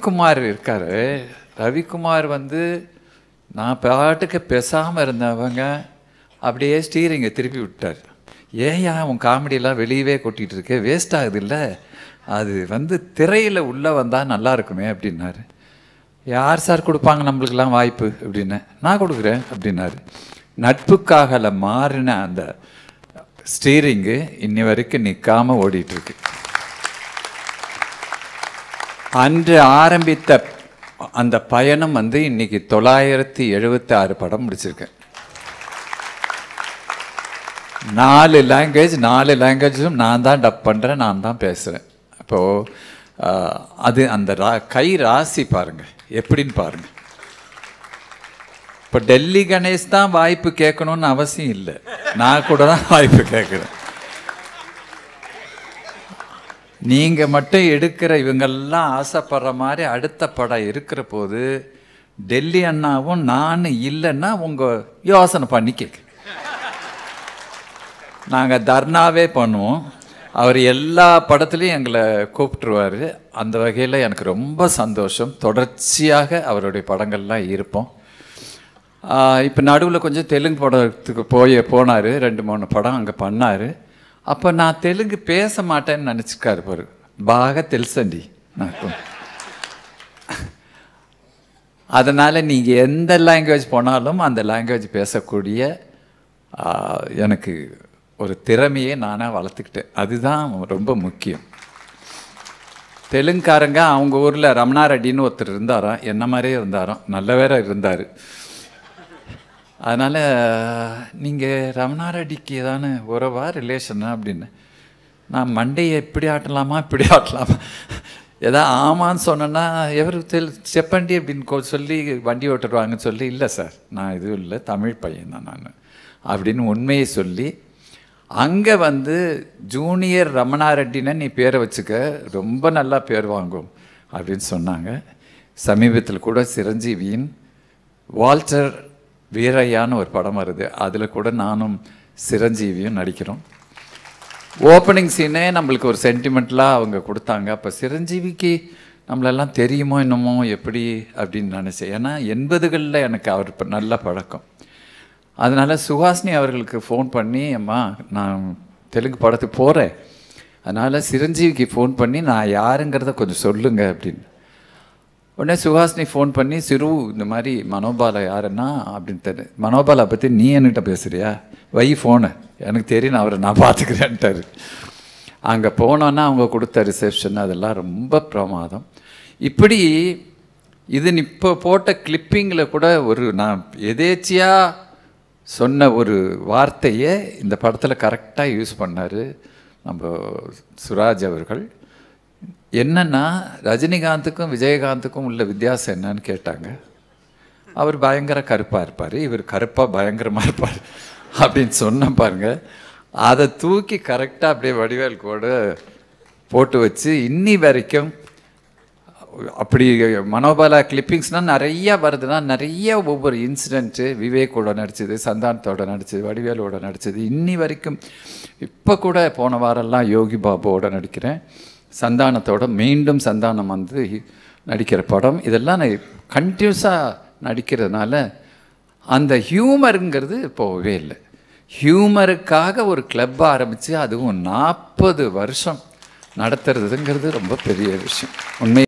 ரவிக்குமார் இருக்கார். ரவிக்குமார் வந்து நான் பாட்டுக்கு பேசாமல் இருந்தவங்க அப்படியே ஸ்டீரிங்கை திருப்பி விட்டார். ஏயா உன் காமெடியெல்லாம் வெளியவே கொட்டிகிட்டு இருக்கு, வேஸ்ட் ஆகுது இல்லை, அது வந்து திரையில் உள்ளே வந்தால் நல்லா இருக்குமே அப்படின்னாரு. யார் சார் கொடுப்பாங்க நம்மளுக்கெல்லாம் வாய்ப்பு அப்படின்னு. நான் கொடுக்குறேன் அப்படின்னாரு. நட்புக்காகல மாறின அந்த ஸ்டீரிங்கு இன்னி வரைக்கும் நிற்காமல் ஓடிட்டுருக்கு. அன்று ஆரம்பித்த அந்த பயணம் வந்து இன்னைக்கு 976 படம் முடிச்சிருக்கேன். 4 லாங்குவேஜும் நான் தான் டப் பண்ணுறேன், நான் தான் பேசுகிறேன். அப்போது அது அந்த கை ராசி பாருங்கள் எப்படின்னு பாருங்கள். இப்போ டெல்லி கணேஷ் தான் வாய்ப்பு கேட்கணும்னு அவசியம் இல்லை, நான் கூட தான் வாய்ப்பு கேட்குறேன். நீங்கள் மட்டும் எடுக்கிற இவங்கெல்லாம் ஆசைப்படுற மாதிரி அடுத்த படம் இருக்கிற போது டெல்லி அண்ணாவும் நான் இல்லைன்னா உங்கள் யோசனை பண்ணி கேட்க. நாங்கள் தர்ணாவே பண்ணுவோம். அவர் எல்லா படத்துலையும் எங்களை கூப்பிட்டுருவார். அந்த வகையில் எனக்கு ரொம்ப சந்தோஷம். தொடர்ச்சியாக அவருடைய படங்கள்லாம் இருப்போம். இப்போ நடுவில் கொஞ்சம் தெலுங்கு படத்துக்கு போனார், 2-3 படம் அங்கே பண்ணார். அப்போ நான் தெலுங்கு பேச மாட்டேன்னு நினச்சிக்காரு பாரு. பாக தெலுசண்டி నాకు. அதனால் நீங்கள் எந்த லாங்குவேஜ் போனாலும் அந்த லாங்குவேஜ் பேசக்கூடிய எனக்கு ஒரு திறமையை நானாக வளர்த்துக்கிட்டேன். அதுதான் ரொம்ப முக்கியம். தெலுங்குக்காரங்க அவங்க ஊரில் ரமணா ரெட்டின்னு ஒருத்தர் இருந்தாராம், என்ன மாதிரியே இருந்தாராம், நல்ல வேற இருந்தார். அதனால் நீங்கள் ரமணா ரெட்டிக்கு ஏதானு உறவா ரிலேஷனா அப்படின்னு. நான் மண்டையை இப்படி ஆட்டலாமா இப்படி ஆட்டலாமா, ஏதா ஆமான்னு சொன்னேன்னா எவர் செப்பண்டி அப்படின்னு சொல்லி வண்டி ஓட்டுருவாங்கன்னு சொல்லி, இல்லை சார் நான் எதுவும் இல்லை, தமிழ் பையன் தான் நான் அப்படின்னு உண்மையை சொல்லி அங்கே வந்து ஜூனியர் ரமணா ரெட்டின்னு நீ பேரை வச்சுக்க, ரொம்ப நல்லா பேர் வாங்கும் அப்படின்னு சொன்னாங்க. சமீபத்தில் கூட சிரஞ்சீவியின் வால்டர் வீரையான்னு ஒரு படம் வருது, அதில் கூட நானும் சிரஞ்சீவியும் நடிக்கிறோம். ஓப்பனிங் சீனே நம்மளுக்கு ஒரு சென்டிமெண்ட்லாம் அவங்க கொடுத்தாங்க. அப்போ சிரஞ்சீவிக்கு நம்மளெல்லாம் தெரியுமோ என்னமோ எப்படி அப்படின்னு நினச்சேன். ஏன்னா 80களில் எனக்கு அவர் நல்ல பழக்கம். அதனால் சுஹாசினி அவர்களுக்கு ஃபோன் பண்ணி, அம்மா நான் தெலுங்கு படத்துக்கு போகிறேன், அதனால் சிரஞ்சீவிக்கு ஃபோன் பண்ணி நான் யாருங்கிறத கொஞ்சம் சொல்லுங்க அப்படின்னு. உடனே சுஹாசினி ஃபோன் பண்ணி, சிறு இந்த மாதிரி மனோபாலா யாருன்னா அப்படின்னு தெரியும், மனோபாலா பற்றி நீ என்கிட்ட பேசுகிறியா, வை ஃபோனு, எனக்கு தெரியும் அவரை நான் பார்த்துக்கிறேன்ட்டார். அங்கே போனோன்னா அவங்க கொடுத்த ரிசப்ஷன் அதெல்லாம் ரொம்ப பிரமாதம். இப்படி இது இப்போ போட்ட கிளிப்பிங்கில் கூட ஒரு நான் எதேச்சியாக சொன்ன ஒரு வார்த்தையை இந்த படத்தில் கரெக்டாக யூஸ் பண்ணார் நம்ம சுராஜ் அவர்கள். என்னென்னா, ரஜினிகாந்துக்கும் விஜயகாந்துக்கும் உள்ள வித்தியாசம் என்னன்னு கேட்டாங்க. அவர் பயங்கர கருப்பாக இருப்பார், இவர் கருப்பாக பயங்கரமாக இருப்பார் அப்படின்னு சொன்ன பாருங்க. அதை தூக்கி கரெக்டாக அப்படியே வடிவேல் கூட போட்டு வச்சு இன்னி வரைக்கும் அப்படி மனோபாலா கிளிப்பிங்ஸ்னால் நிறையா வருதுன்னா, நிறைய ஒவ்வொரு இன்சிடெண்ட்டு விவேக்கோட நடித்தது, சந்தானத்தோட நடித்தது, வடிவேலோட நடித்தது, இன்னி வரைக்கும். இப்போ கூட போன வாரம்லாம் யோகி பாபுவோட நடிக்கிறேன், சந்தானத்தோட மீண்டும் சந்தானம் வந்து நடிக்கிற படம். இதெல்லாம் நான் கண்டினியூஸாக நடிக்கிறதுனால அந்த ஹியூமருங்கிறது போகவே இல்லை. ஹியூமருக்காக ஒரு கிளப் ஆரம்பித்து அதுவும் 40 வருஷம் நடத்துறதுங்கிறது ரொம்ப பெரிய விஷயம். உண்மை.